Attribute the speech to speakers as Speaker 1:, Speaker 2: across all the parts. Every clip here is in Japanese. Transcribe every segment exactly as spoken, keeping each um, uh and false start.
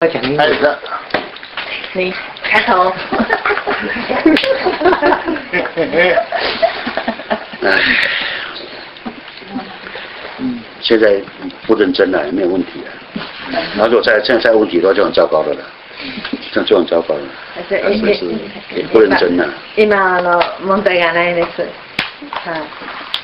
Speaker 1: 开始。
Speaker 2: 你开头。
Speaker 1: 现在不认真了，也没有问题了。然后如果再现在再问题的话，就很糟糕的了，这样就很糟糕了。是是，也不认真了。
Speaker 2: 今あの問題がないです。はい。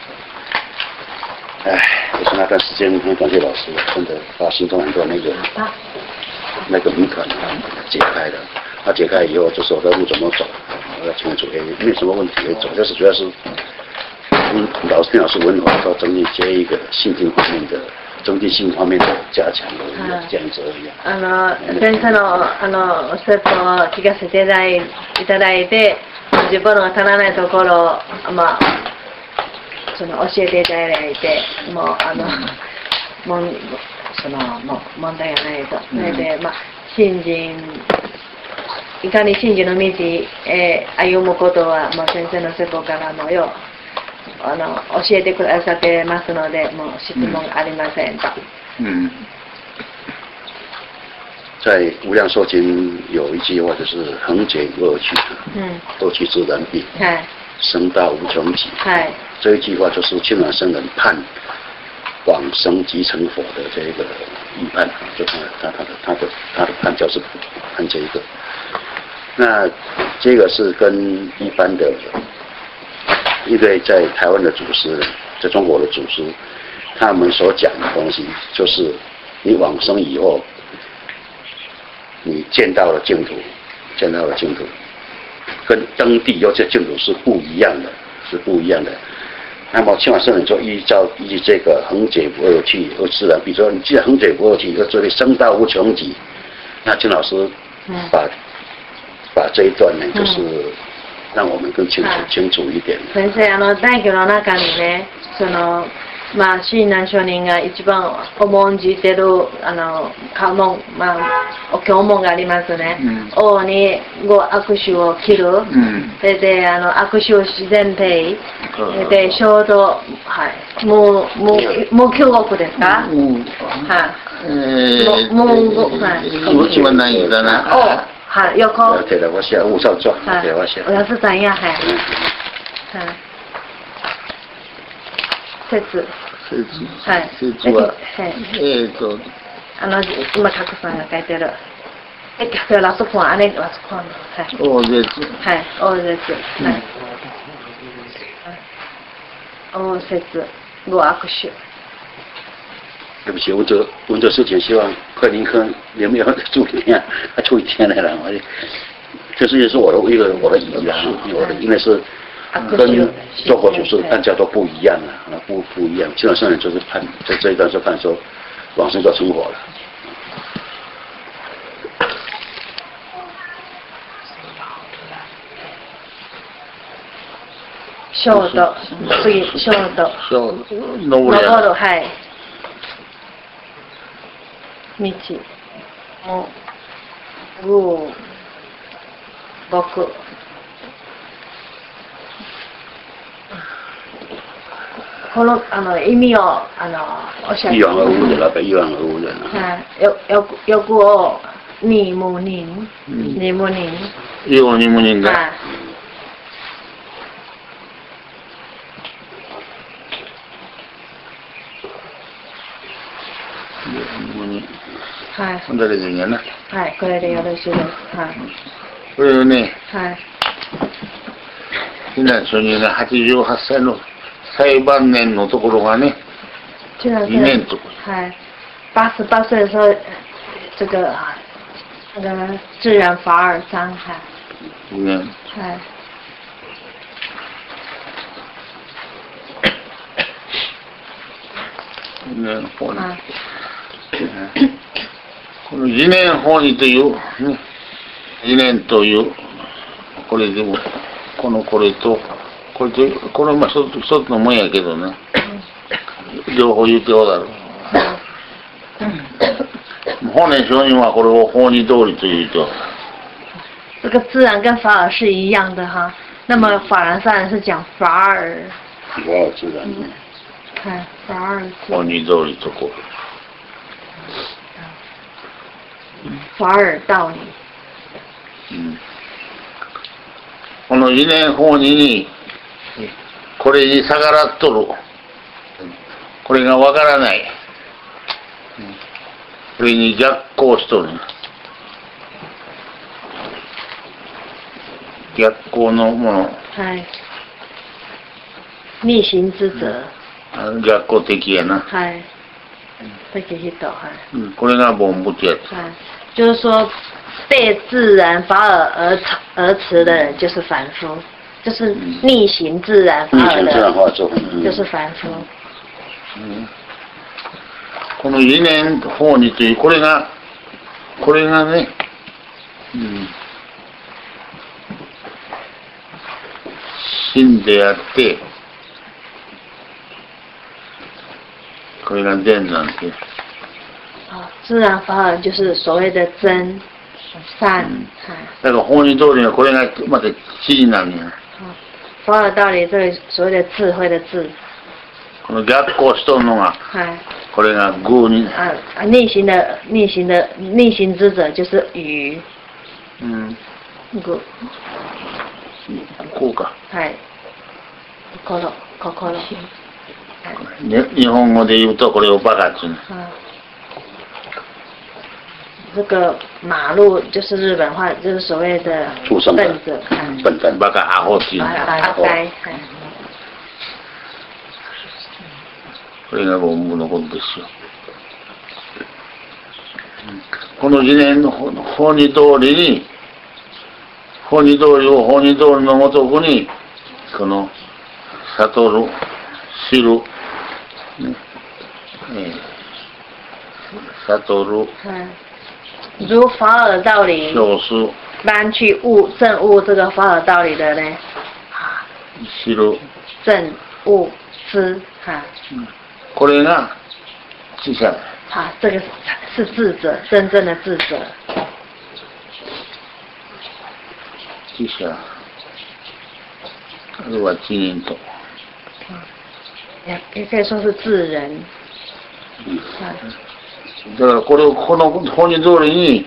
Speaker 1: 哎，就是那段时间很感谢老师，真的把心中很多那个那个谜团解开了。他解开以后，就是我的路怎么走，我要清楚，也没有什么问题可以走，但是主要是嗯，老师老师文化到整体接一个心境方面的。整体性方面的加強而已，這樣子而已。
Speaker 2: あの先生のあのステップを聞かせていただいて、自分の足らないところをまあその教えていただいて、もうあのもんそのもう問題がないと。それでまあ信心いかに信心の道へ歩むことはもう先生のステップからもよ。あの教えてくださってますので、もう質問ありませんと。
Speaker 1: 嗯，在《无量寿经》有一句话就是“恒劫无二趣，嗯，多趣自然闭，生到无穷极”。这一句话就是清凉僧人判往生即成佛的这一个预判，就他他他的他的他的判教是判这一个。那这个是跟一般的。因为在台湾的祖师，在中国的祖师，他们所讲的东西，就是你往生以后，你见到了净土，见到了净土，跟登地又这净土是不一样的，是不一样的。那么清凉圣人就依照依这个恒劫不二趣而自然，比如说你既然恒劫不二趣，又这里生到无穷极，那金老师把、嗯、把这一段呢，就是。嗯让我们更清楚、清楚一点。
Speaker 2: 先生、あの大学の中にね、そのまあ親鸞上人が一番重んじてるあの家紋、まあお経文がありますね。うん、王にご握手を切る。うん、それであの握手を自然定。うん、で衝動はいもうもうもう九国ですか？うん、はい。もうもうはい。
Speaker 1: 一番難易だな。
Speaker 2: おはい、横。
Speaker 1: 对的，我写五少状，对我写。
Speaker 2: 我要是怎样还？嗯。説。
Speaker 1: 説。
Speaker 2: はい。
Speaker 1: 説は。はい。えっと。
Speaker 2: あの今たくさんが書いてる。えっとラストポンあれラストポンはい。
Speaker 1: 大説。
Speaker 2: はい。大説。はい。大説ご握手。
Speaker 1: 对不起，我这我这事情希望快点看有没有注意啊，还出一天来了，我这事情是我的一个我的疑啊，我的因为是跟中国祖师判教都不一样啊，不不一样。清凉圣人就是判在这一段是判说往生就成佛了。
Speaker 2: ショート次ショート
Speaker 1: ショート登る
Speaker 2: はい。道も五六このあの意味をあのおっしゃって。
Speaker 1: 一往而无人了，被一往而无人了。
Speaker 2: はい。よよ欲を二無人、二無人。
Speaker 1: 一往二無人だ。
Speaker 2: はい。はい。
Speaker 1: これでいいんやな。
Speaker 2: はい、これでよろしいです。はい。
Speaker 1: これをね、
Speaker 2: はい。
Speaker 1: 親鸞上人がはちじゅうはっさいの最晩年のところがね、にねんと。
Speaker 2: はい。八十八岁的时候，这个那个自然法尔三海。
Speaker 1: にねん。
Speaker 2: はい。
Speaker 1: にねん法に。この次年法にという、ね、次年という、これでも、このこれと、これと、これまあ一つ一つのもんやけどね、両方言うておだろう。法然上人はこれを法に通りというと。
Speaker 2: 这个自然跟法尔是一样的哈，那么法然上人是讲法尔。
Speaker 1: 法尔自然。
Speaker 2: 看法尔。
Speaker 1: 法に通りとこ。
Speaker 2: 法尔道理。
Speaker 3: 嗯。この理念法ににこれに逆らっとる。これがわからない。これに逆行しとる。逆行のもの。
Speaker 2: はい。逆行之者。
Speaker 3: 逆行的やな。
Speaker 2: はい。这个是懂哈。
Speaker 3: 嗯，これが凡夫ってやつ。
Speaker 2: 啊，就是说被自然法尔而而持的人就是凡夫，就是逆行自然法尔的人就是凡夫。
Speaker 3: 嗯。この理念法にというこれがこれがね、うん、真であって。これが善なんて。
Speaker 2: 啊，自然法尔就是所谓的真善。
Speaker 3: だから法に通りはこれがまた知になるんや。
Speaker 2: 法尔道理这个所谓的智慧的智。
Speaker 3: この逆行しとるのが、これが愚に。
Speaker 2: 啊啊，逆行的逆行的逆行之者就是愚。
Speaker 3: 嗯。
Speaker 2: 愚。
Speaker 3: こうか。
Speaker 2: はい。心心。
Speaker 3: 日本語で言うとこれをバカっていうの。
Speaker 2: 这个马路就是日本话，就是所谓的笨者，
Speaker 3: 笨蛋、バカ、アホっていうの。
Speaker 2: 阿呆。
Speaker 3: これが論文のことですよ。この次元の法に通りに、法に通りを法に通りのごとくに、この悟る、知る。呢，哎，悟る。
Speaker 2: 如法尔道理。
Speaker 3: 修饰。
Speaker 2: 般去悟证悟这个法尔道理的呢，啊。
Speaker 3: 知る。
Speaker 2: 证悟知哈。
Speaker 3: これが智者。
Speaker 2: 啊，这个是智者，真正的智者。
Speaker 3: 智者。あるいは知人と。
Speaker 2: 也也可以说是智人。
Speaker 3: 嗯。だからこれをこの本人通りに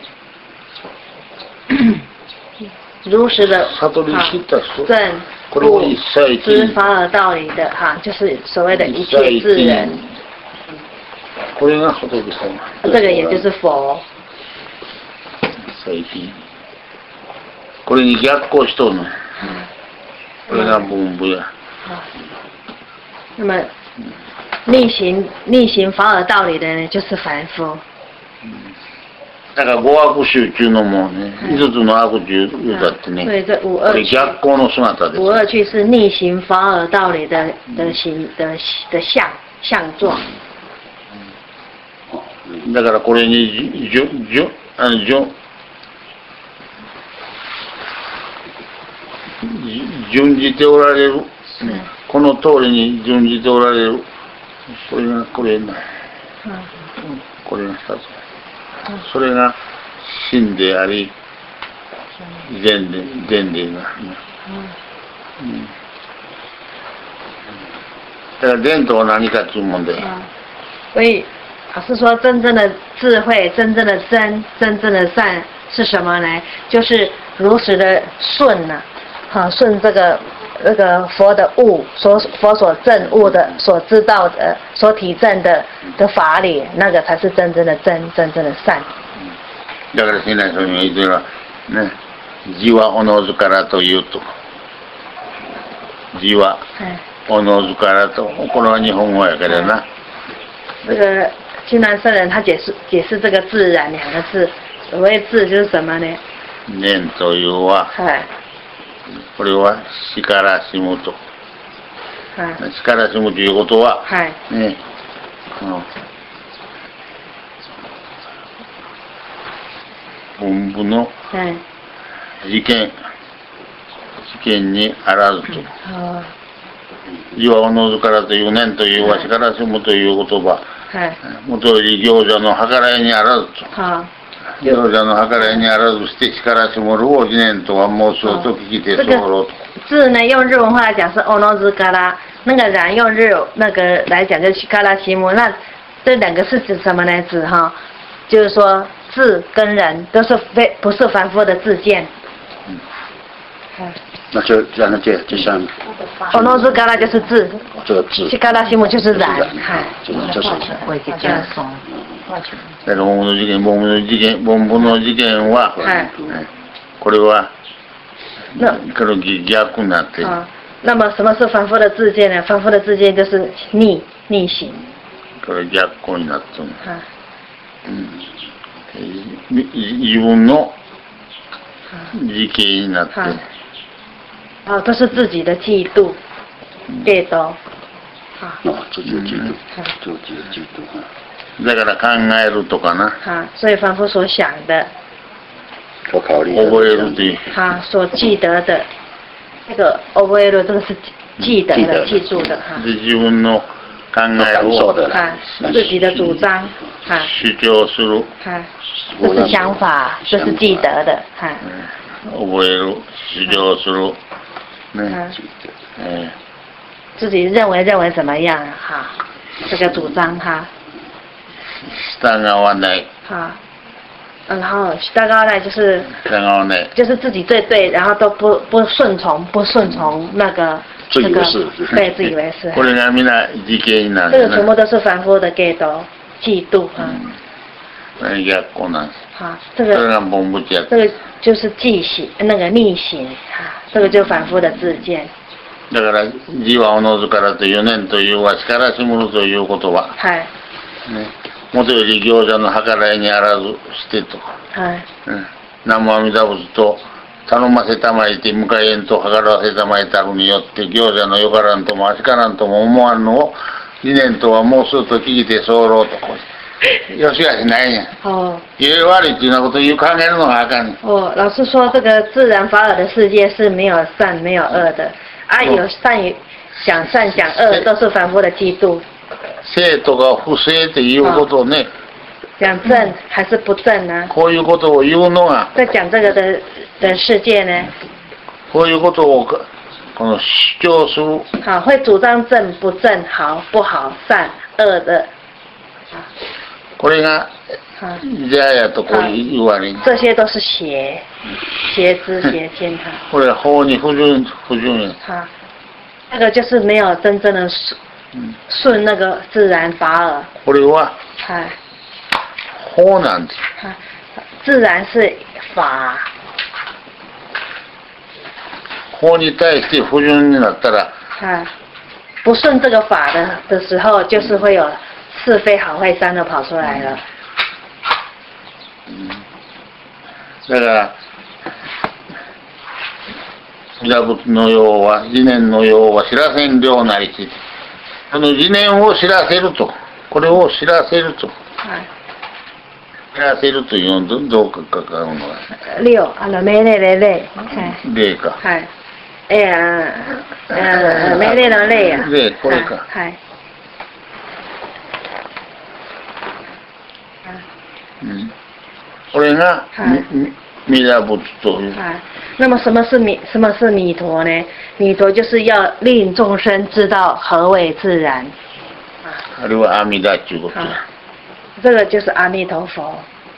Speaker 2: 如实的
Speaker 3: 悟り知った人、
Speaker 2: 正悟知法尔道理的哈，就是所谓的一切智人。
Speaker 3: これが仏様。
Speaker 2: 这个也就是佛。
Speaker 3: 最近。これに逆行しとるの。これが凡夫や。
Speaker 2: 那么逆行逆行法尔道理的呢，就是凡夫。
Speaker 3: だから五悪集中のもね、五つの悪集だってね。
Speaker 2: 对，这五恶
Speaker 3: 趣。逆行の姿です。
Speaker 2: 五恶趣是逆行法尔道理的的形的的相相状。
Speaker 3: だからこれにじゅじゅあのじゅ順じておられる。この通りに順じておられる。これがこれな。これが二つ。それが真であり、善で善でな。だから善とは何かという問題。
Speaker 2: 所以老师说，真正的智慧、真正的真、真正的善是什么呢？就是如实的顺呐，好顺这个。那个佛的悟，所佛所证悟的、所知道的、所体证的的法理，那个才是真正的真、真正的善。
Speaker 3: だから親鸞上人が言ってるのはね、字はおのずからというと、字はおのずからと、これは日本語やからな。
Speaker 2: 这个親鸞聖人他解释解释这个自然两个字，所谓自就是什么呢？
Speaker 3: 念というは。はい。これはしからしむと。しからしむということは、はい、ね、本部の事件、事件にあらずと。字はおのずからという念というはしからしむという言葉、もとより行者の計らいにあらずと。行者の計らいにあらずして力しもるを疑念とは妄想と聞きて候ろと。
Speaker 2: 字呢，用日文话来讲是 ono 嘎拉，那个然用日那个来讲就是嘎拉西姆，那这两个是指什么呢？指哈，就是说智跟人都是非不是凡夫的自见。
Speaker 1: 嗯。那就让它就就像。
Speaker 2: 哦，那是嘎拉就是智。
Speaker 1: 这个智。
Speaker 2: 去嘎拉西姆就是然。
Speaker 1: 哎。这这是。
Speaker 3: だから本部の事件、本部の事件、本部の事件は、これは、これ逆になって。
Speaker 2: 那么什么是凡夫的自见呢？凡夫的自见就是逆逆行。
Speaker 3: これ逆行になってる。うん。自分の自敬になって。
Speaker 2: 哦，都是自己的嫉妒，嫉妒。
Speaker 1: 啊，自己的嫉妒，自己的嫉妒啊。
Speaker 3: だから考えるとかな。
Speaker 2: 哈，所以凡夫所想的，
Speaker 1: 所考虑。
Speaker 3: 覚える的。
Speaker 2: 哈，所记得的，这个覚える这个是记得的、记住的哈。
Speaker 3: 自分の考えを。
Speaker 2: 哈，自己的主张，哈。
Speaker 3: 主張する。
Speaker 2: 哈，这是想法，这是记得的，哈。
Speaker 3: 覚える、主張する。
Speaker 2: 嗯。嗯。自己认为认为怎么样哈？这个主张哈。
Speaker 3: 従わない。
Speaker 2: 哈，然后従わない就是。
Speaker 3: 従わない。
Speaker 2: 就是自己最对，然后都不不顺从，不顺从那个
Speaker 1: 这个
Speaker 2: 对自以为是。
Speaker 3: これがみんな自敬になる。
Speaker 2: 这个全部都是凡夫的嫉妒，嫉妒哈。
Speaker 3: 逆行なんです。
Speaker 2: 哈，这个。
Speaker 3: それが本部や。
Speaker 2: 这个就是逆行，那个逆行哈，这个就反复的自见。
Speaker 3: だから自はおのずからという念というは力しむるということは。
Speaker 2: はい。
Speaker 3: ね。もとより行者の計らいにあらずしてと。
Speaker 2: はい。
Speaker 3: うん。南無阿弥陀仏と頼ませたまいて迎えんと計らわせたまいたるによって行者のよからんともあしからんとも思わんのを理念とはもうすると聞いて候とこう。よしがしないんや。
Speaker 2: 哦。
Speaker 3: いろいろ悪いっていうようなことを言う考えるのがあかんねん。
Speaker 2: 哦，老师说这个自然法尔的世界是没有善没有恶的，啊有善与想善想恶都是凡夫的嫉妒。
Speaker 3: 正とか不正っていうことをね。
Speaker 2: 讲正还是不正呢？
Speaker 3: こういうことを言うのが。
Speaker 2: 在讲这个的的世界呢？
Speaker 3: こういうことをこの主張する。
Speaker 2: 好，会主张正不正、好不好、善恶的。
Speaker 3: これが邪やとこう言われる。
Speaker 2: 这些都是邪，邪知邪见哈。
Speaker 3: これは法に不順不順や。
Speaker 2: 哈，那个就是没有真正的顺顺那个自然法尔。
Speaker 3: これは法なんです。
Speaker 2: 哈，自然是法。
Speaker 3: 法に対して不順になったら。
Speaker 2: 哈，不顺这个法的的时候，就是会有。是非好坏三都跑出来了。
Speaker 3: 嗯，だから弥陀仏の用は理念の用は知らせん量なりし、その理念を知らせると、これを知らせると、はい、知らせるというのどうかかかるのは。
Speaker 2: 六あの命令で例。
Speaker 3: 例か。
Speaker 2: はい。えや、え命令の例や。
Speaker 3: 例これか。
Speaker 2: はい。
Speaker 3: 嗯，これが弥陀仏という。
Speaker 2: はい。那么什么是弥什么是弥陀呢？弥陀就是要令众生知道何为自然。
Speaker 3: あれは阿弥陀ということや。
Speaker 2: 这个就是阿弥陀佛。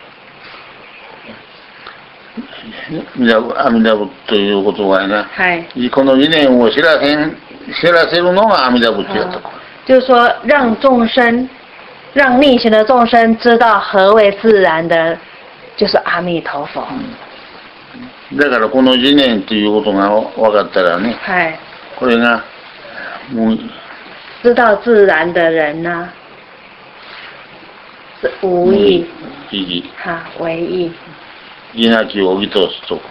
Speaker 3: 阿弥陀仏ということはな。
Speaker 2: はい。
Speaker 3: この理念を知らせん知らせるのが阿弥陀仏やと。
Speaker 2: 就是说让众生。让逆行的众生知道何为自然的，就是阿弥陀佛。
Speaker 3: だからこの理念ということが分かったらね。
Speaker 2: はい。
Speaker 3: これがもう
Speaker 2: 知道自然的人呢，是無意。
Speaker 3: 意義。
Speaker 2: 哈，唯意。
Speaker 3: 義なきを義とすと。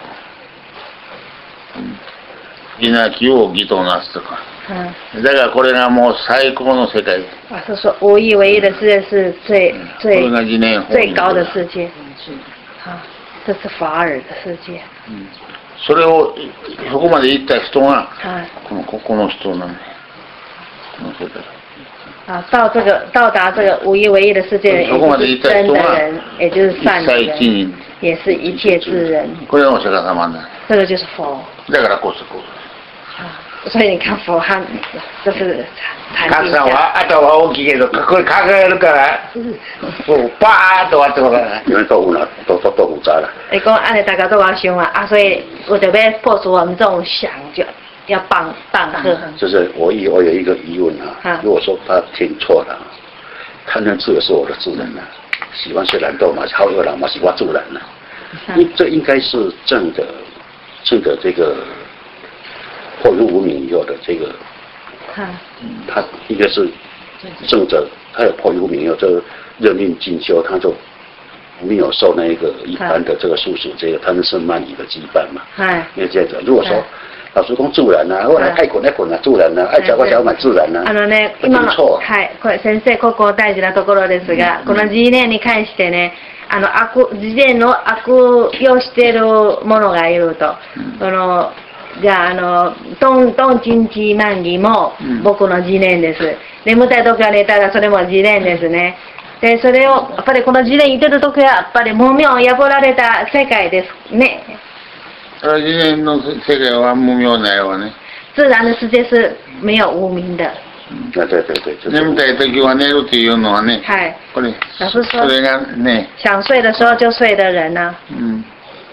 Speaker 3: 義なきを義となすとか。だからこれがもう最高の世界。
Speaker 2: 啊，是说无意唯一的世界是最最最高的世界。啊，这是法尔的世界。
Speaker 3: 嗯，それをそこまで行った人がこのこの人なんだ。この世界。
Speaker 2: 啊，到这个到达这个无一唯一的世界，也就是真的人，也就是善的人，也是一切智人。
Speaker 3: これがお釈迦様だ。
Speaker 2: 这个就是佛。
Speaker 3: だからこそこそ。
Speaker 2: 所以你看佛汉就是禅定
Speaker 3: 下。は頭大きいけどこれ抱えるからもうバーッと割ってこら。
Speaker 1: 因为都有了，都都都复杂了。
Speaker 2: 你讲按你大家都要想啊，啊，所以我就要破除我们这种想，就要棒棒喝。
Speaker 1: 就是我有我有一个疑问啊，如果说他听错了，贪嗔痴也是我的自然啊，喜欢吃懒惰嘛，好饿了嘛，喜欢助人了，应这应该是正的正的这个。破入无明以后的这个，他应该是正者，他有破入无明以后，就认定进修，他就没有受那个一般的这个宿属这个贪嗔慢疑的羁绊嘛。因为这样子，如果说老师讲自然啊，我来爱困爱困啊，自然啊，愛食我食買自然啊。
Speaker 2: あのね、今のはい、これ先生ここ大事なところですが、この次元に関してね。あの悪次元の悪用しているものがいると、そのじゃああのトントンチンチマンギも僕の次元です。眠たい時は寝たらそれも次元ですね。でそれをやっぱりこの次元いてる時はやっぱり無明破られた世界ですね。
Speaker 3: 次元の世界は無明ないわね。
Speaker 2: 自然的世界是没有无明的。
Speaker 1: 对对对对。
Speaker 3: 眠たい時は寝るっていうのはね。
Speaker 2: はい。
Speaker 3: これ
Speaker 2: 老师说。
Speaker 3: それがね。
Speaker 2: 想睡的时候就睡的人呢。
Speaker 3: 嗯。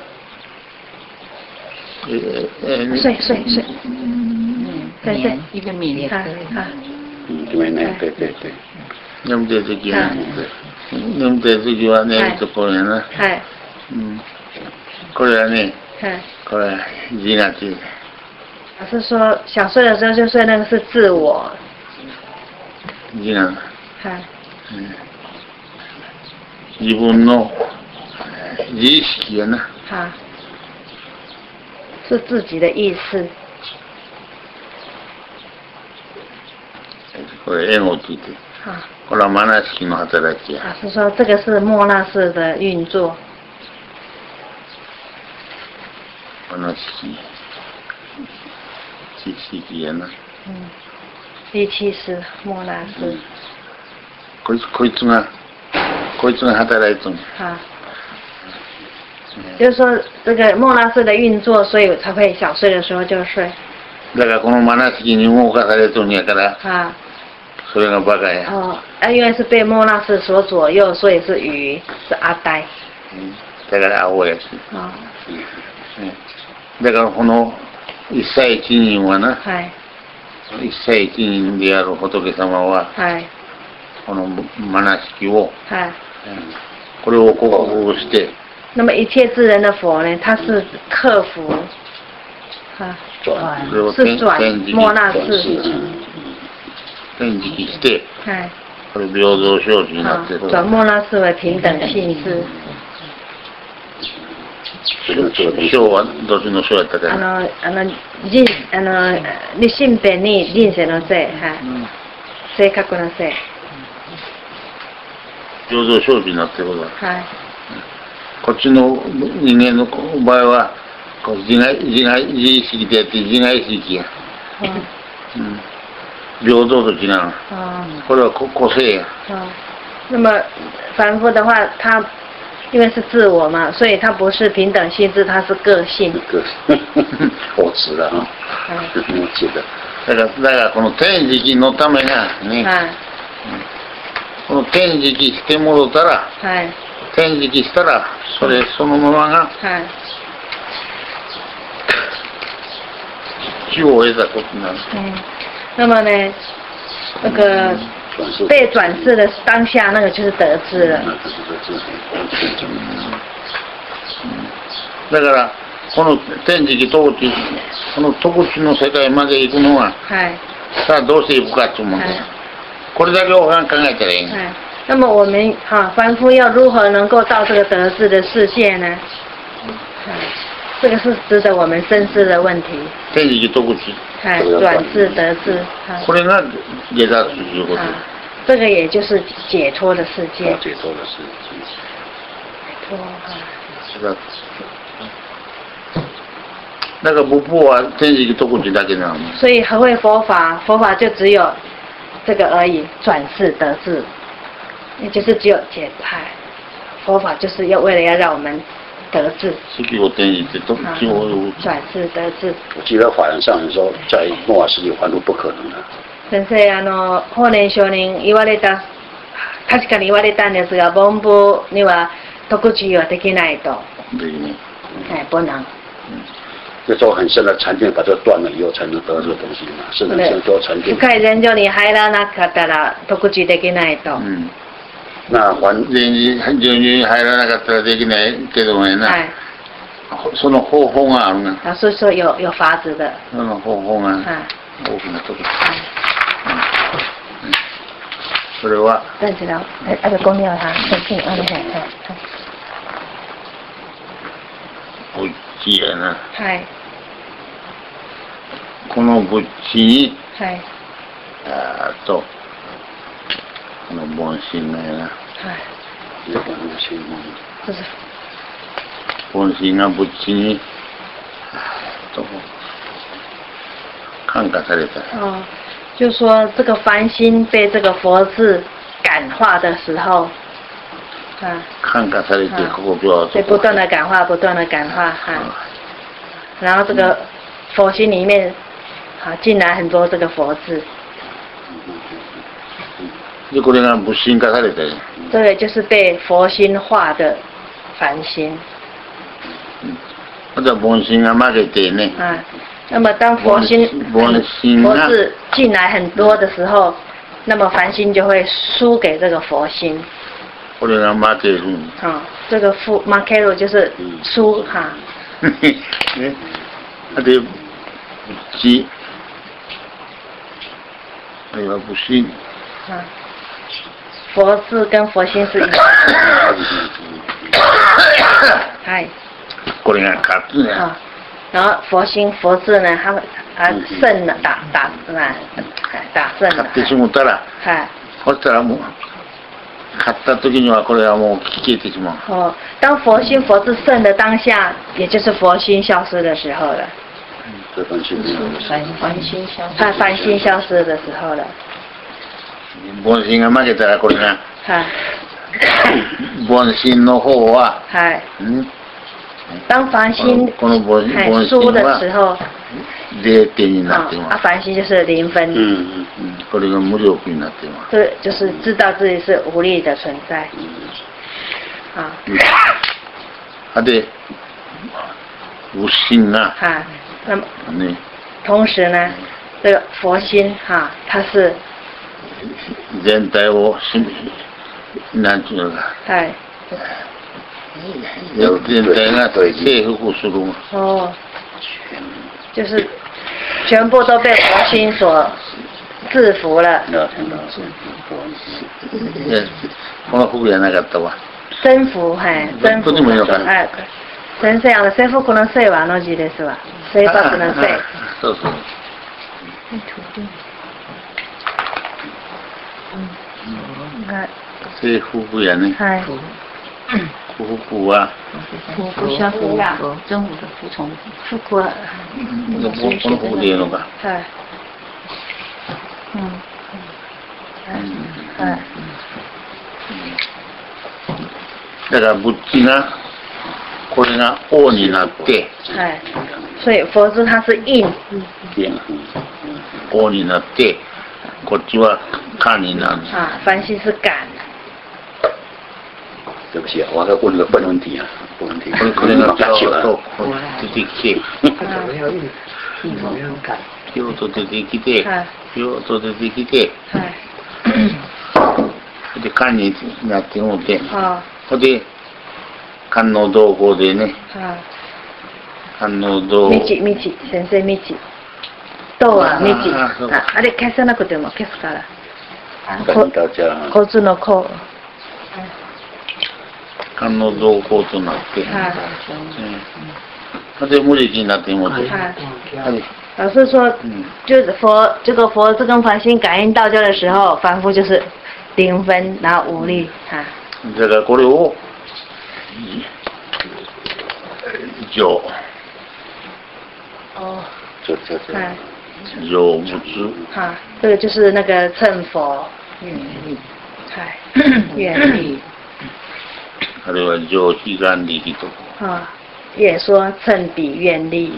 Speaker 2: 睡睡睡，对对，
Speaker 4: 一个米
Speaker 2: 啊啊，
Speaker 1: 嗯，对对对对对。
Speaker 3: 眠たい時は眠たい時は寝るところやな。
Speaker 2: はい。
Speaker 3: うん。これはね。
Speaker 2: はい。
Speaker 3: これ自我。
Speaker 2: 老师说，想睡的时候就睡，那个是自我。
Speaker 3: 自我。
Speaker 2: はい。
Speaker 3: 自分の自意識やな。
Speaker 2: はい。是自己的意识。
Speaker 3: これエゴって言って。これはマナ式の働きや。
Speaker 2: 老师说，这个是莫那式的运作。
Speaker 3: マナ式。知識やな。
Speaker 2: うん。第七式莫那式。
Speaker 3: こいつこいつがこいつが働いてる。
Speaker 2: は。就是说，这个莫那式的运作，所以才会想睡的时候就睡。
Speaker 3: だからこのマナ式に動かされてるんやから。
Speaker 2: 啊。
Speaker 3: それがバカや。
Speaker 2: 哦，啊，因为是被莫那式所左右，所以是愚，是阿呆。
Speaker 3: 嗯。だから青やし。
Speaker 2: 啊。
Speaker 3: うん。だからこの一切一人はな。
Speaker 2: はい。
Speaker 3: 一切一人である仏様は。
Speaker 2: はい。
Speaker 3: このマナ式を。
Speaker 2: はい。
Speaker 3: これを克服して。
Speaker 2: 那么一切自然的佛呢，他是克服，啊，是转莫那式，
Speaker 3: 転識して、
Speaker 2: はい、
Speaker 3: これ平等生死になってる。
Speaker 2: 转莫那式为平等性質。
Speaker 3: 章はどっちの章やったか。
Speaker 2: あのあの人あの立身弁に人生の性、はい、正確な性。
Speaker 3: 平等生死になってるから。
Speaker 2: はい。
Speaker 3: こっちの人間の場合は自我自我自意識でやって自我意識や、うん、平等と違う、これは個性や。
Speaker 2: 那么凡夫的话，他因为是自我嘛，所以他不是平等性质，他是个性。
Speaker 1: 个性，我知了啊，我记得。
Speaker 3: だからだからこの天竺のためがね、この天竺してもろたら。はい。転識したらそれそのままが智を得たことになる。
Speaker 2: 嗯，那么呢，那个被转世的当下，那个就是得知了。
Speaker 3: だからこの天竺統治、この特地の世界まで行くのは、さあどうしていくかと思う。これだけを考えたらいい。
Speaker 2: 那么我们啊，凡夫要如何能够到这个得智的世界呢？嗯，这个是值得我们深思的问题。
Speaker 3: 天竺特地。
Speaker 2: 哎，转智得智。
Speaker 3: これが解脱ということ。
Speaker 2: 这个也就是解脱的世界。
Speaker 1: 解脱的世界。
Speaker 2: 解脱啊。
Speaker 3: 是的。だから仏法は天竺特地だけなの。
Speaker 2: 所以何谓佛法？佛法就只有这个而已，转世得智。也就是只有解派，佛法就是要为了要让我们得志。
Speaker 3: 十九天一直都就
Speaker 2: 转世得志。
Speaker 1: 我记得法源上人说，在末法时期还路不可能的。
Speaker 2: 先生、あの法然上人言われた、確かに言われたんですが、凡夫には得知はできないと。
Speaker 3: できない。
Speaker 2: 哎，不能。
Speaker 1: 要做很深的禅定，把这断了以后，才能得到这个东西嘛。是很深做禅定。
Speaker 2: 深い禅定に入らなかったら得知できないと。
Speaker 3: 嗯。那还禅に禅に入らなかったらできないけどもね。はい。その方法があるが。
Speaker 2: 啊，所以说有有法子的。
Speaker 3: その方法が大きなところ。それは。
Speaker 2: 对，知道。哎，那个公庙哈，很近，啊，你看，看，看。
Speaker 3: おいしいやな。
Speaker 2: はい。
Speaker 3: この仏地に。
Speaker 2: はい。
Speaker 3: あと。この凡心がやな。はい。凡心が仏地に。と。感化された。
Speaker 2: 哦，就说这个凡心被这个佛字感化的时候。啊，
Speaker 3: 感化されてここ
Speaker 2: 对，不断的感化，不断的感化哈、啊。然后这个佛心里面，啊，进来很多这个佛字。
Speaker 3: でこれが仏心化されて。
Speaker 2: 这个就是被佛心化的凡心。
Speaker 3: 嗯，あと凡心が負けてね。
Speaker 2: 啊，那么当佛心佛字进来很多的时候，那么凡心就会输给这个佛心。
Speaker 3: これが負ける。
Speaker 2: 啊，这个负負ける就是输哈。
Speaker 3: ね、で仏地、あるいは仏心。
Speaker 2: 啊，佛字跟佛心是一样。はい。
Speaker 3: これが勝つね。
Speaker 2: 啊，然后佛心佛字呢，它它胜了，打打那打胜了。
Speaker 3: 勝ってしもたら。
Speaker 2: はい。
Speaker 3: そしたらもう。勝った時にはこれはもう消えてしまう。
Speaker 2: 哦，当佛心佛字胜的当下，也就是佛心消失的时候了。
Speaker 1: 这凡心
Speaker 2: 凡凡心消失。凡心消失的时候了。
Speaker 3: 凡心が負けたらこれが。
Speaker 2: はい。
Speaker 3: 凡心の方は。
Speaker 2: はい。
Speaker 3: うん。
Speaker 2: 当凡心
Speaker 3: この凡心
Speaker 2: 输的时候。
Speaker 3: 零点になっています。
Speaker 2: 啊，凡心就是零分。
Speaker 3: 嗯嗯，これが無力になっています。
Speaker 2: 这就是知道自己是无力的存在。啊。
Speaker 3: 啊で、無心が。
Speaker 2: 啊，那么。
Speaker 3: ね。
Speaker 2: 同时呢，这个佛心哈，它是。
Speaker 3: 全体をし、なんていうのか。
Speaker 2: はい。
Speaker 3: 全体が征服する。
Speaker 2: 哦。就是全部都被佛心所制服了。
Speaker 3: この服やなかったわ。
Speaker 2: 征服、はい、征服。はい。先生、あの征服の征はあの字ですわ。征服の征。
Speaker 3: そうそう。征服やね。
Speaker 2: はい。
Speaker 3: 服は。
Speaker 2: 服下服呀。征服的服从。服は。
Speaker 3: この服でいいのか。
Speaker 2: はい。うん。はい。
Speaker 3: だから仏地がこれが王になって。
Speaker 2: はい。所以佛字它是印。
Speaker 3: 王になってこっちは官になる。
Speaker 2: 啊，凡心是感。
Speaker 1: 对不起啊，我还问了笨问题啊，笨问题。
Speaker 3: これが京都出てきて。京都出てきて。京都出てきて。で官になってもて。ほんで官能同行でね。官能同。
Speaker 2: 道道先生道。道は道。あ、あれ消さなくても消すから。交通の交。
Speaker 3: 官能同行となって。他这目的性那点我对。
Speaker 2: 老师说，就是佛这个佛字跟凡心感应道交的时候，凡夫就是零分，然后无力哈。
Speaker 3: だからこれを上。
Speaker 2: 哦。
Speaker 1: 就就就。
Speaker 3: 上仏。
Speaker 2: 哈，这个就是那个称佛。嗯。嗨，愿力。
Speaker 3: あれは上悲願力と。
Speaker 2: 啊，也说称彼愿力。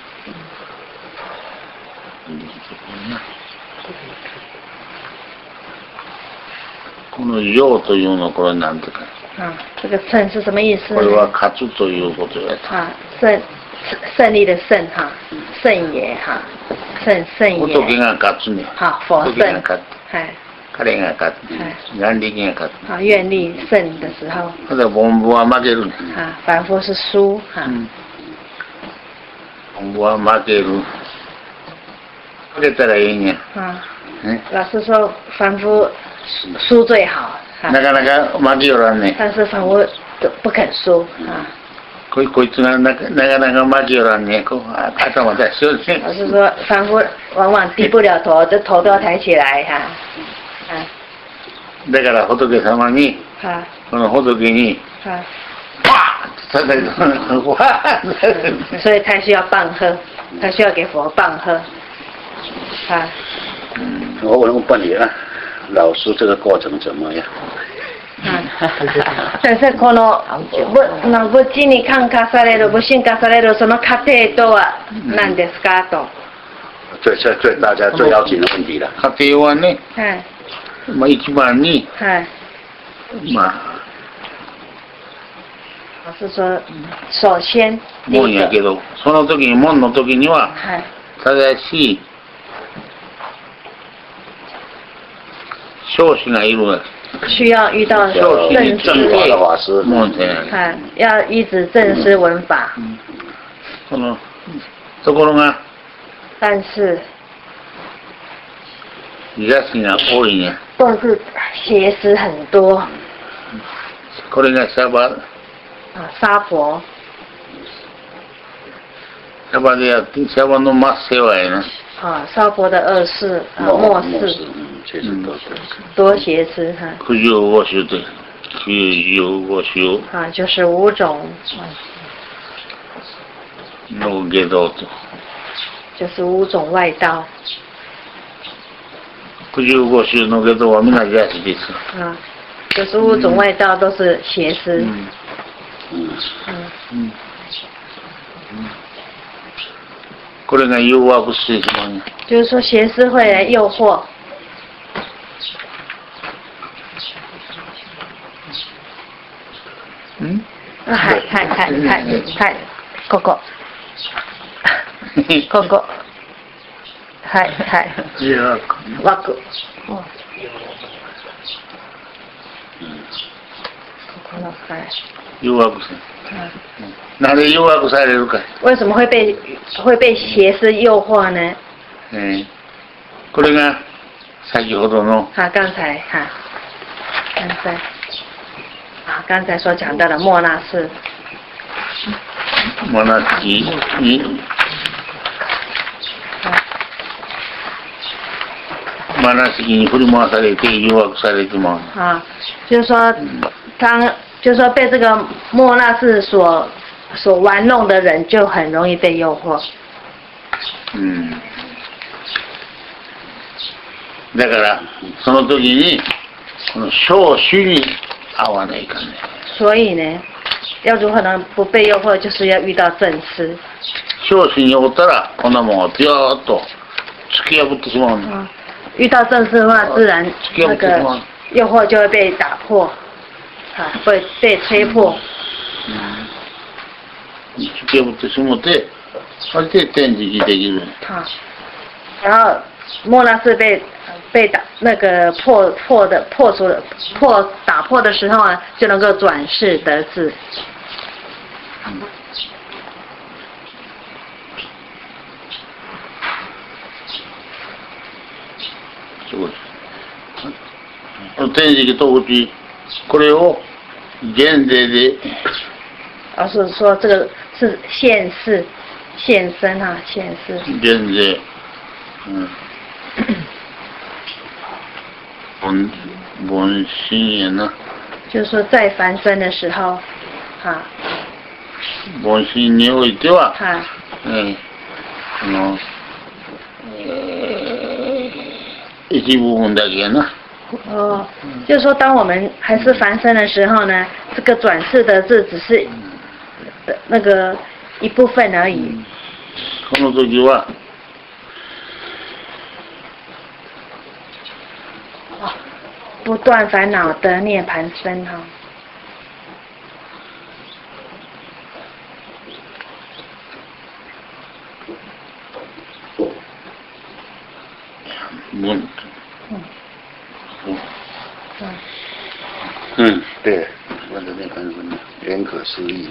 Speaker 3: この用というのこれなんてか。
Speaker 2: 啊，这个称是什么意思呢？
Speaker 3: これは勝つということや。
Speaker 2: 啊，胜胜利的胜哈，胜也哈，胜胜也。
Speaker 3: 仏が勝つね。
Speaker 2: 好，佛胜。
Speaker 3: はい。彼が勝つ。願力が勝つ。
Speaker 2: 啊，愿力胜的时候。
Speaker 3: ただ凡夫は負ける。
Speaker 2: 啊，凡夫是输哈。
Speaker 3: 凡夫は負ける。負けたらいいね。
Speaker 2: 啊。老师说凡夫输最好。
Speaker 3: なかなか負けよらんね。
Speaker 2: 但是凡夫不肯输啊。
Speaker 3: こいこいつがなかなかなか負けよらんね。こう頭出しよるね。
Speaker 2: 老师说凡夫往往低不了头，这頭都要抬起来哈。啊。
Speaker 3: だから仏様に、この仏に、啪叩いて、
Speaker 2: 所以他需要棒喝，他需要给佛棒喝。啊。
Speaker 1: 我问问你啊，老师这个过程怎么样？
Speaker 2: 先生、この無事に感化される、無心化されるその過程とは何ですかと。
Speaker 1: 最最最大家最要紧的问题了。
Speaker 3: 過程はね、まあ一番に、まあ。
Speaker 2: 老師說、首先
Speaker 3: もんやけど、その時に門の時には、正しい教師がいるわけ。
Speaker 2: 需要遇到正师，看要依止正师文法。
Speaker 3: そのところが、
Speaker 2: 但是
Speaker 3: 邪師が多いね。
Speaker 2: 但是邪师很多。
Speaker 3: これがシャバ。
Speaker 2: 啊，沙婆。
Speaker 3: シャバでやって、シャバの末世話やな。
Speaker 2: 啊，沙婆的二世啊，末世。
Speaker 1: 嗯，
Speaker 2: 多邪师哈。
Speaker 3: 苦有我修的，苦有我修。
Speaker 2: 啊，就是五种。
Speaker 3: の外道と。
Speaker 2: 就是五种外道。
Speaker 3: 苦有我修の外道は皆邪師です。
Speaker 2: 啊，就是五种外道都是邪师。
Speaker 3: 嗯。嗯。嗯。嗯。これが誘惑してしまう。
Speaker 2: 就是说邪师会来诱惑。
Speaker 3: 嗯？
Speaker 2: はいはいはいはいはい。ここ。ここ。はいはい。枠。ここのはい。
Speaker 3: 誘惑する。哪里诱惑されるか。
Speaker 2: 为什么会被会被邪师诱惑呢？
Speaker 3: 嗯，これが先ほどの。
Speaker 2: 啊，刚才哈，刚才啊，刚才所讲到的莫那式。
Speaker 3: 莫那式に。莫那式に振り回されて誘惑されても。
Speaker 2: 啊，就是说，当就是说被这个莫那式所所玩弄的人，就很容易被诱惑。
Speaker 3: 嗯。だからその時にこの小主に合わないかね。
Speaker 2: 所以呢，要如何能不被诱惑，就是要遇到正师。
Speaker 3: 小主におったらこんなもんはピューッと突き破ってしまうの。
Speaker 2: 遇到正师的话，自然那个诱惑就会被打破，啊，会被吹破。
Speaker 3: 嗯。突き破ってしまって、それで天竺できる。
Speaker 2: 啊，然後莫那式被被打那个破破的破除了破打破的时候啊，就能够转世得智。
Speaker 3: 嗯。すごい。天竺とうちこれを現世で。
Speaker 2: 老师说这个是现世现身啊，现世。
Speaker 3: 現世。嗯。凡凡心やな。
Speaker 2: 就是说在凡身的时候，啊。
Speaker 3: 凡心においては。
Speaker 2: はい。
Speaker 3: え、あの、えー、一部分だけやな。
Speaker 2: 哦，就是说，当我们还是凡身的时候呢，这个转世得智只是的那个一部分而已。
Speaker 3: この時は
Speaker 2: 不断烦恼得涅槃分哈。
Speaker 3: 嗯。
Speaker 1: 嗯，对，我的涅槃分严可思议。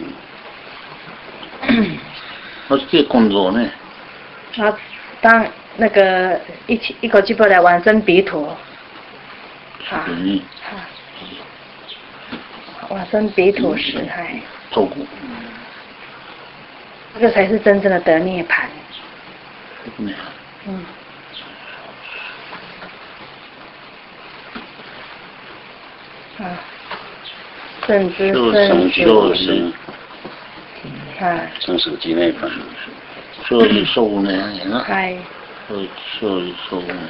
Speaker 3: そして今度ね。
Speaker 2: 啊，当那个一起一口气过来往生彼土。好。好。往生彼土时，嗨。
Speaker 3: 透过。
Speaker 2: 这个才是真正的得涅槃。嗯。啊，甚至生
Speaker 1: 修生，
Speaker 2: 啊，
Speaker 1: 生死即涅槃，
Speaker 3: 所以受呢，
Speaker 2: 係，
Speaker 3: 所以受呢。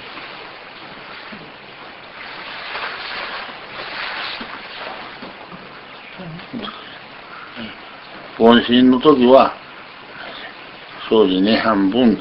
Speaker 3: 本心の時は、所以ね半分です。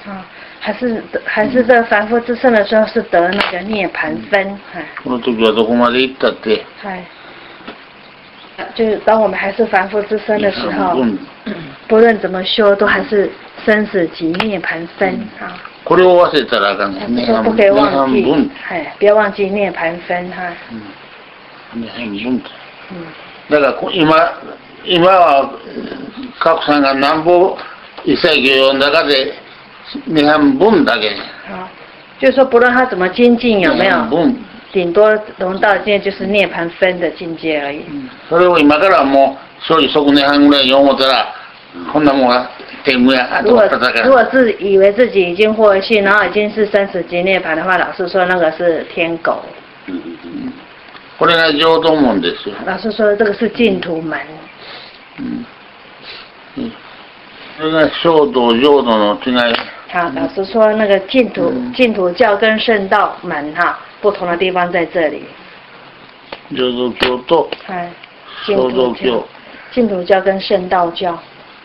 Speaker 2: 啊。还是还是这个凡夫之身的时候是得那个涅槃分，哎。
Speaker 3: この時はどこまで行ったって。
Speaker 2: 哎。就是当我们还是凡夫之身的时候，不论怎么修，都还是生死即涅槃分啊。
Speaker 3: これを忘れたらあかんね。
Speaker 2: 说不可以忘记，哎，不要忘记涅槃分哈。
Speaker 3: 涅槃分。だから今今は格さんが南部一切行の中で。涅槃分だけ。
Speaker 2: 好，就是说不论他怎么精进有没有，顶多融到境界就是涅槃分的境界而已。
Speaker 3: それを今からもう所以即涅槃ぐらい思ったら、こんなもんは天狗や。
Speaker 2: 如果如果是以为自己已经获性，然后已经是生死即涅槃的话，老师说那个是天狗。
Speaker 3: 嗯嗯。これが浄土門ですよ。
Speaker 2: 老师说这个是净土门。
Speaker 3: 嗯。嗯。这个修道浄土の違い。
Speaker 2: 好，老师说那个净土净土教跟圣道门哈，不同的地方在这里。
Speaker 3: 浄土教と
Speaker 2: 净土教，净土教跟圣道教。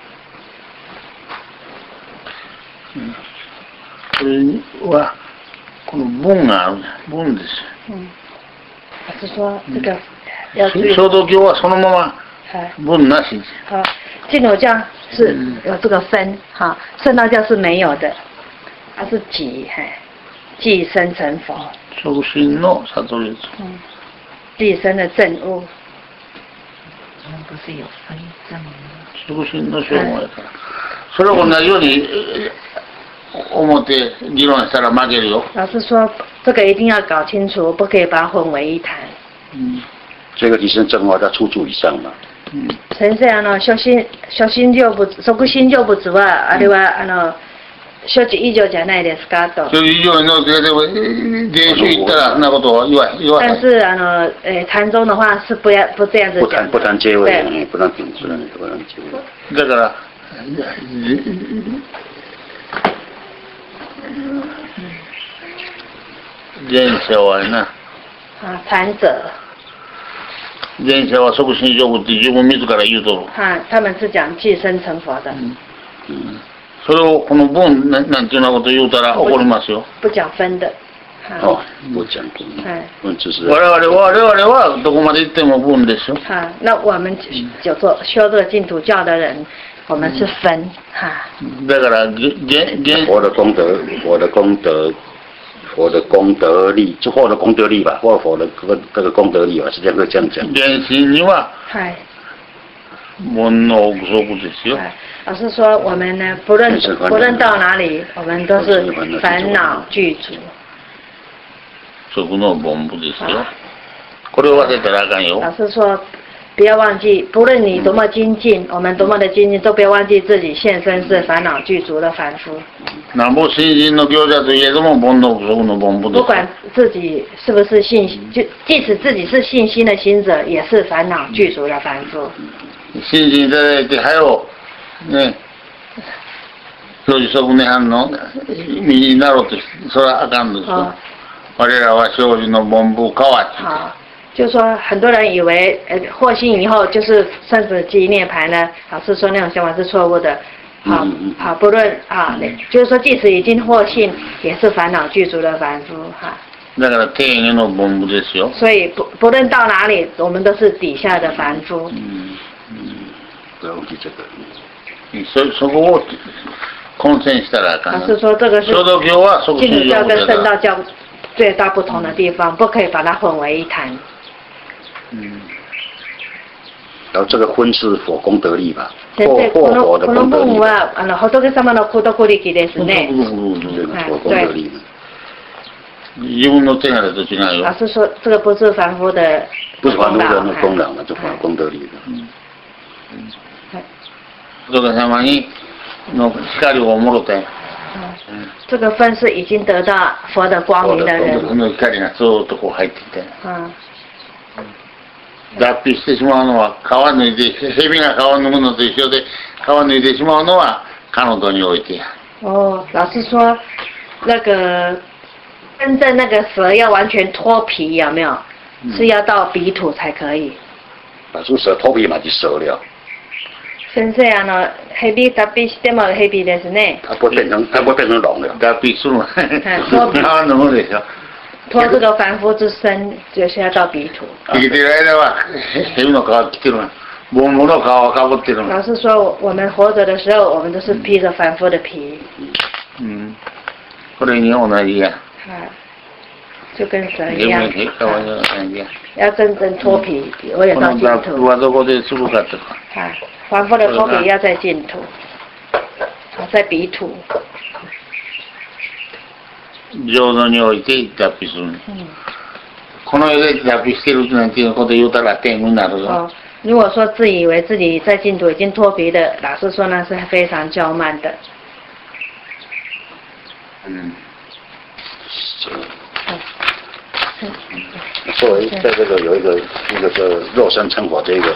Speaker 3: 嗯，これはこの分がある分です。
Speaker 2: 嗯，老师说这个要注意。
Speaker 3: 浄土教はそのまま分なし。
Speaker 2: 好，净土教。是有这个分哈，圣道教是没有的，它是即嘿，即生成佛。
Speaker 3: 修心の悟り。
Speaker 2: 嗯，即生的证悟。
Speaker 4: 我们不是有分证吗？
Speaker 3: 修心の証明やから。それを同じように思って議論したら負けるよ。
Speaker 2: 老师说，这个一定要搞清楚，不可以把它混为一谈。
Speaker 1: 嗯，这个提升正话在初住以上嘛。
Speaker 2: 嗯，先生あの初心初心成仏即心成仏はあれはあの処置以上じゃないですかと。
Speaker 3: 処置以上のでも練習行ったらそんなことは言わ言わない。
Speaker 2: 但是あの诶禅宗的话是不要不这样子讲。
Speaker 1: 不谈不談戒位，不談品質，不談戒位。
Speaker 3: だから前者はな。
Speaker 2: 啊，禅者。
Speaker 3: 前者は即心成仏って自分自ら言うとる。
Speaker 2: はい、他们是講即生成佛的。
Speaker 3: うんうん、それをこの分ななんていうようなこと言うたら怒りますよ。
Speaker 2: 不講分的。
Speaker 1: 哦，不講分。はい。分只是。
Speaker 3: 我々は我々はどこまで行っても分ですよ。
Speaker 2: はい。那我們就做修這個淨土教的人，我們是分。哈。
Speaker 3: だから現現。
Speaker 1: 我的功德，我的功德。佛的功德力，就佛的功德力吧，或佛的各各个功德力吧，是这样会这样讲。
Speaker 3: 原心には。はい。煩悩不足ですよ。
Speaker 2: 老师说，我们呢，不论不论到哪里，我们都是烦恼具足。
Speaker 3: 食の凡夫ですよ。これを忘れたらあかんよ。
Speaker 2: 老师说。不要忘记，不论你多么精进，我们多么的精进，都不要忘记自己现身是烦恼具足的凡夫。
Speaker 3: なんぼ信心の行者といえども煩悩不足の凡夫です。
Speaker 2: 不管自己是不是信心，就即使自己是信心的行者，也是烦恼具足的凡夫。
Speaker 3: 信心いただいてはよね、表示即涅槃の身になろうとそれはあかんですよ。我らは生死の凡夫変わって。
Speaker 2: 就是说，很多人以为呃获信以后就是生死即涅槃呢，老师说那种想法是错误的。好，好，不论啊，就是说，即使已经获信，也是烦恼具足的凡夫哈。
Speaker 3: だから底下の凡夫ですよ。
Speaker 2: 所以不不论到哪里，我们都是底下的凡夫。
Speaker 1: 嗯嗯，不要忘记这个。
Speaker 3: そそこを混戦したらあかん。
Speaker 2: 老师说这个是
Speaker 3: 修道教はそこ
Speaker 2: 净土教跟圣道教最大不同的地方，不可以把它混为一谈。
Speaker 3: 嗯。
Speaker 1: 然后这个婚是佛功德力吧？
Speaker 2: 先生、このこの文はあの仏様の功徳力ですね。
Speaker 1: 佛功德力。
Speaker 3: 自分の手柄と違うよ。
Speaker 2: 老师说这个不是凡夫的
Speaker 1: 不是凡夫的功劳了，就佛功德力的。
Speaker 3: 仏様にの光をもろて。
Speaker 2: 这个分是已经得到佛的光明的人。
Speaker 3: その光がずっとこう入ってきて。脱皮してしまうのは皮脱いで蛇が皮脱ぐのと一緒で皮脱いでしまうのは彼女においてや。
Speaker 2: 哦，老师说那个真正那个蛇要完全脱皮有没有？嗯、是要到彼土才可以。
Speaker 1: 把这蛇脱皮嘛就蛇了。
Speaker 2: 先生あの蛇脱皮しても蛇ですね。
Speaker 1: 它不会变成它不会变成龙了。
Speaker 3: 脱皮するの。脱皮は脱ぐでしょ。
Speaker 2: 脱这个凡夫之身，就是要到彼土。
Speaker 3: 生きてる間は蛇の皮着てるの。ボンボの皮をかぶってるの。
Speaker 2: 老师说，我们活着的时候，我们都是披着凡夫的皮。
Speaker 3: 嗯，これに同じや。
Speaker 2: 啊，就跟蛇一样。要真正脱皮，我也到净土。
Speaker 3: はどこでするかとか。
Speaker 2: 啊，凡夫的脱皮要在净土，在彼土。
Speaker 3: 浄土において脱皮する、うん、この世で脱皮してるなんていうこと言うたら天狗になるぞ、
Speaker 2: 哦、如果说自以为自己在净土已经脱皮的，老师说那是非常骄慢的。
Speaker 3: 嗯，
Speaker 1: 作为在这个有一个一个叫肉身成佛这个。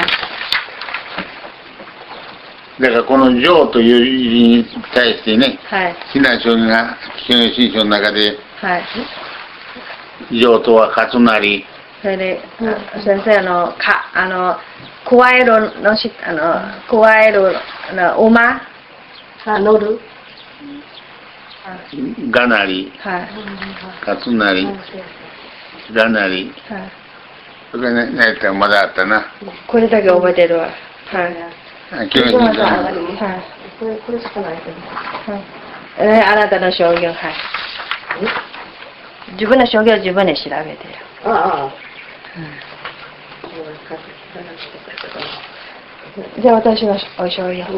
Speaker 3: だからこの浄という意味に対してね、はい、親鸞上人が真言真書の中で、はい、浄とは勝つなり。
Speaker 2: それで、先生あのかあの加えるのしあの加えるの馬が乗る
Speaker 3: がなり、はい、勝つなり、がなり、はい、それね何やったらまだあったな。
Speaker 2: これだけ覚えてるわ。はい。
Speaker 3: はい、これこ
Speaker 2: れしかないけど。はい。えあなたの商業はい。自分の商業自分で調べてる。ああ。じゃあ私のお商業。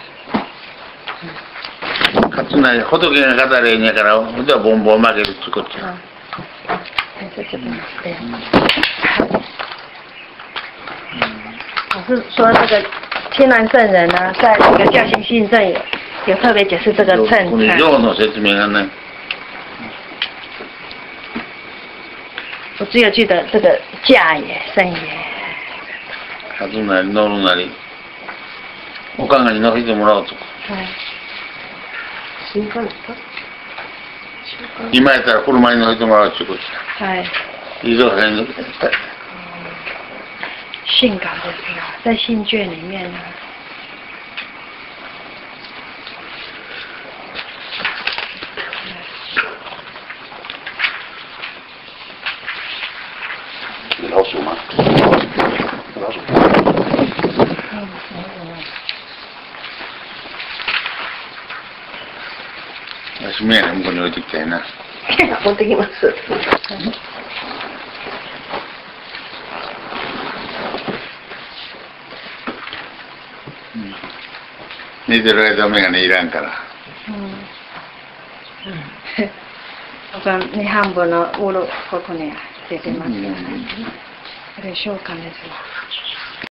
Speaker 3: 勝つなり仏が語れんやからじゃあボンボン負けるってこっちゃ。
Speaker 2: ちょっと待って。我是说这个天南圣人呢，在这个教行信证有有特别解释这个称菜。我只有记得这个驾也圣也。
Speaker 3: 勝つなり乗るなり、おかんがに乗せてもらおうと。はい。新幹線か？今やったら車に乗せてもらうってこと。はい。移動線の。
Speaker 2: 信稿ですよ，在信卷里面呢。
Speaker 1: 老鼠吗？老鼠。
Speaker 3: 私もやね、向こうに置いてきたいな。
Speaker 2: 持ってきます。
Speaker 3: 寝てる間眼鏡いらんから。うん。
Speaker 2: 他に半分のウールここに出てますよね。これ召喚ですわ。